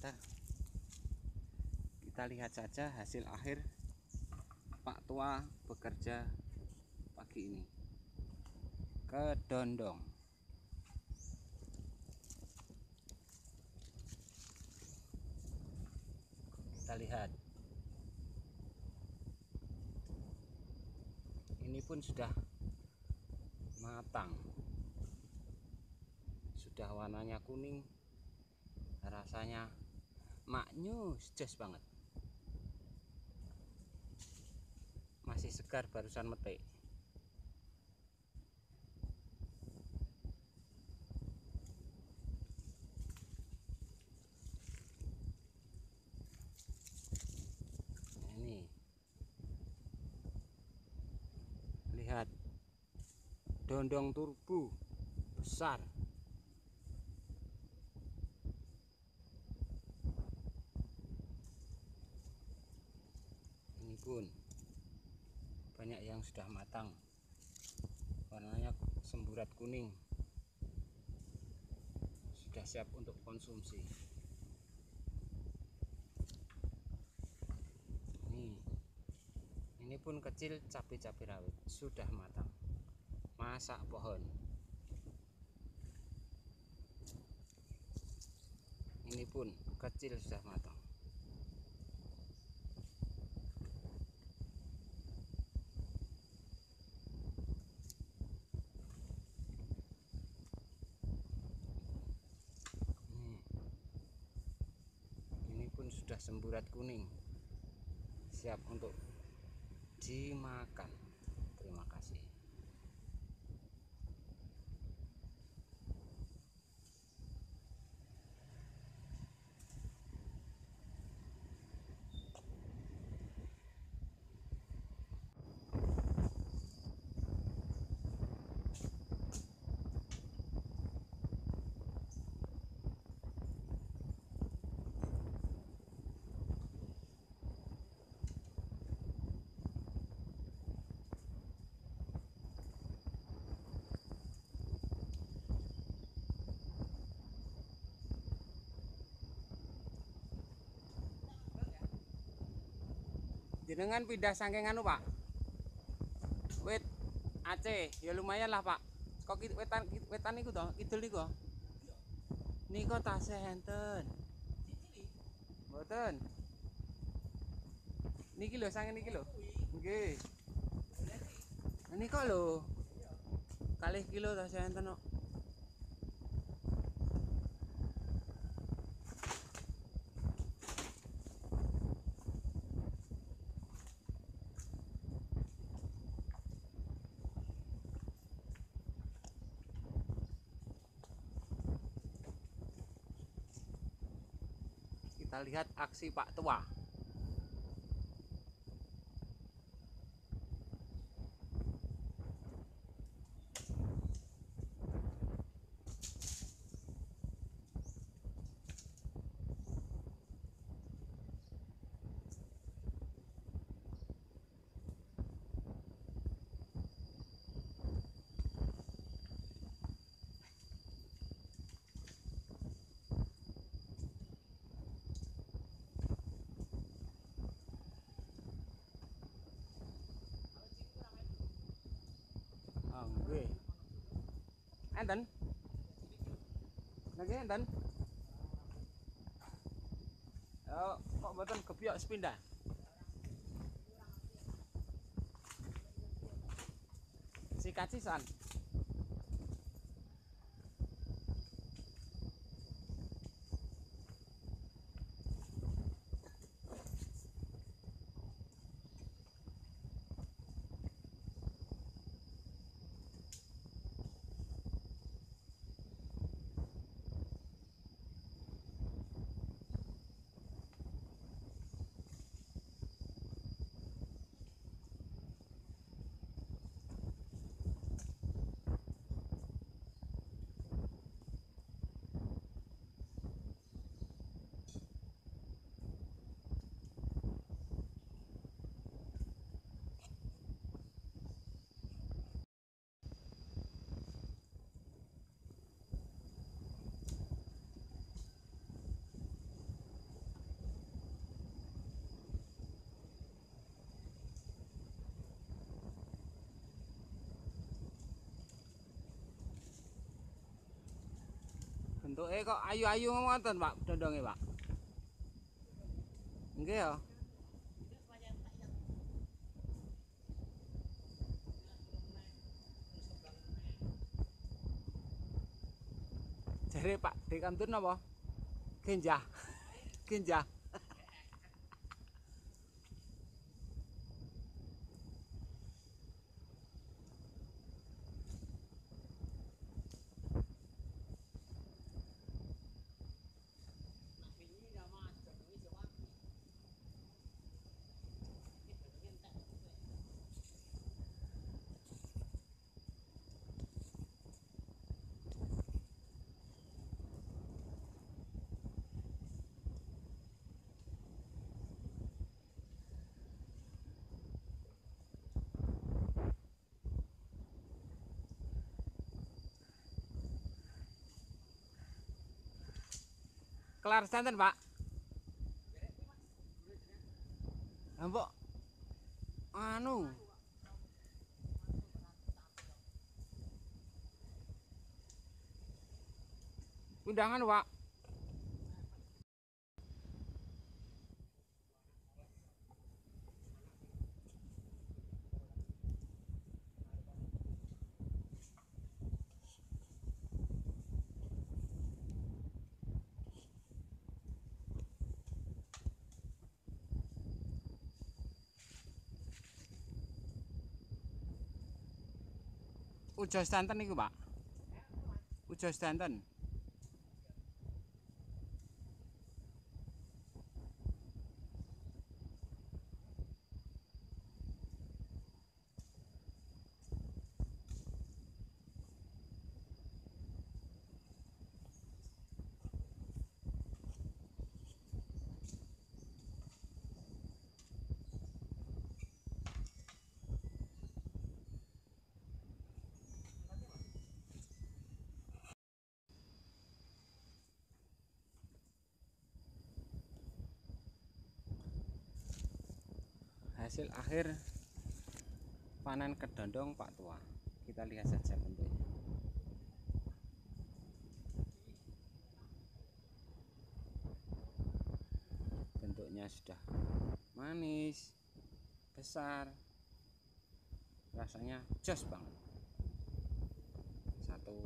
pemirsa, kita lihat saja hasil akhir Pak Tua bekerja pagi ini ke Dondong. Kita lihat, ini pun sudah matang, sudah warnanya kuning, rasanya maknyus, jas banget, masih segar, barusan metik. Ini lihat, dondong turbo besar. Ini pun banyak yang sudah matang, warnanya semburat kuning, sudah siap untuk konsumsi. Ini pun kecil, cabai-cabai rawit sudah matang, masak pohon. Ini pun kecil, sudah matang. Ini pun sudah semburat kuning, siap untuk dimakan. Terima kasih. Jenengan pindah saking anu, Pak, wit Aceh, ya lumayan lah, Pak. Kok wetan niku to, kidul niku. Niku tasih enten. Mboten. Niki lho, saking niki lho. Nggih. Niku lho. 2 kilo tasih enten kok. Kita lihat aksi Pak Tua. Oh, nggih. Enten. Nggih, enten. Oh, kok mboten gebyok sepindah? Sikat sisan. Bentuke kok ayu-ayu ngoten, Pak, dondonge, Pak. Nggih ya. Jare Pak Dekantun napa? Genjah. Genjah. Kelar santen, Pak. Lah mbok anu. Undangan, Pak. Ujo santen niku, Pak. Ujo santen. Hasil akhir panen kedondong Pak Tua. Kita lihat saja bentuknya. Bentuknya sudah manis, besar, rasanya jos banget. Satu.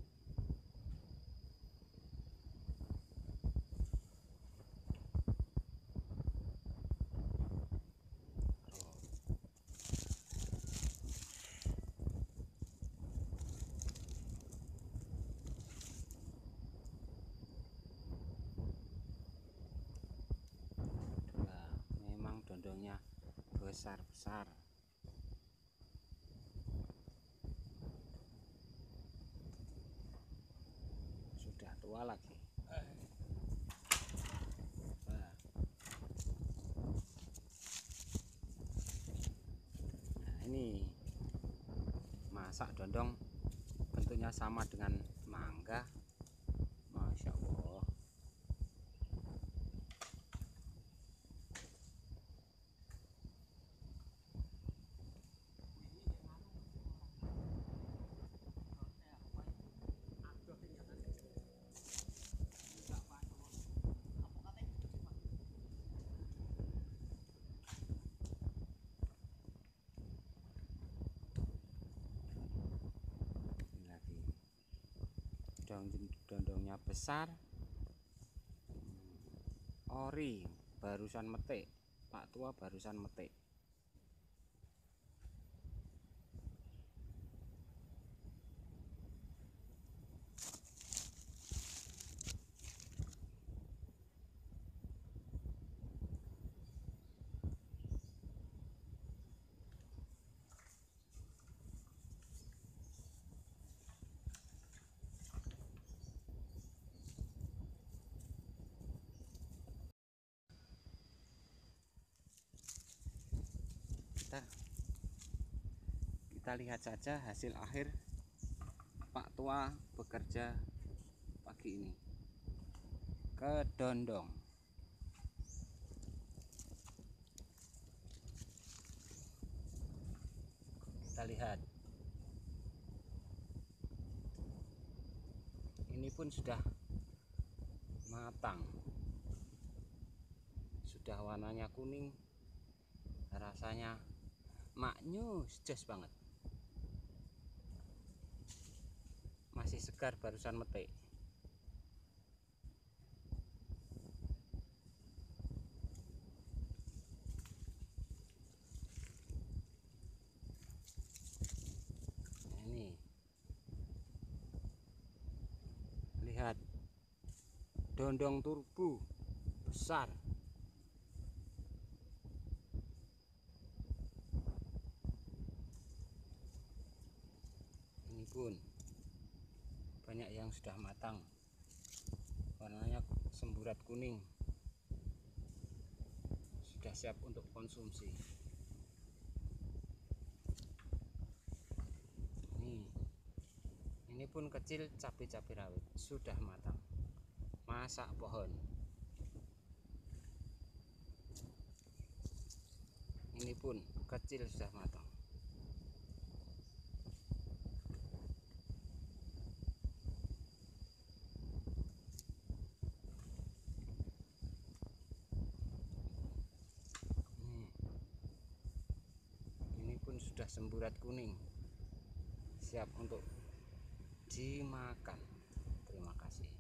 Memang dondongnya besar-besar. Sudah tua lagi. Nah, ini masak dondong bentuknya sama dengan mangga. Masya Allah. Dondongnya besar, ori barusan metik, Pak Tua barusan metik. Kita lihat saja hasil akhir Pak Tua bekerja pagi ini. Kedondong. Kita lihat. Ini pun sudah matang, sudah warnanya kuning, rasanya maknyus, jos banget, masih segar, barusan metik. Ini lihat dondong turbo besar. Ini pun banyak yang sudah matang, warnanya semburat kuning, sudah siap untuk konsumsi. Ini pun kecil, cabai-cabai rawit sudah matang, masak pohon. Ini pun kecil, sudah matang. Ini pun sudah semburat kuning, siap untuk dimakan. Terima kasih.